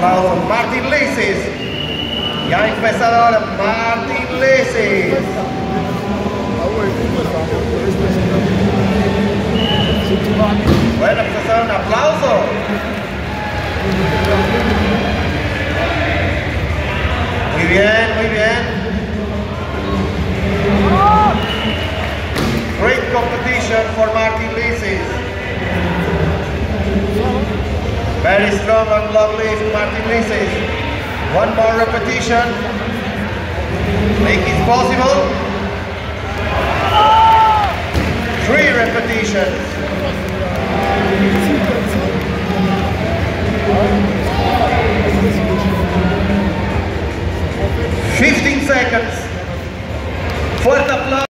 aplauso. Martin Lisis. Ya ha empezado ahora Martin Lisis. Bueno, pues hacer un aplauso. Muy bien, muy bien. Great competition for Martin Lisis. Very strong on log lift, Martin Lisis. One more repetition. Make it possible. 3 repetitions. 15 seconds. Fuerte aplauso.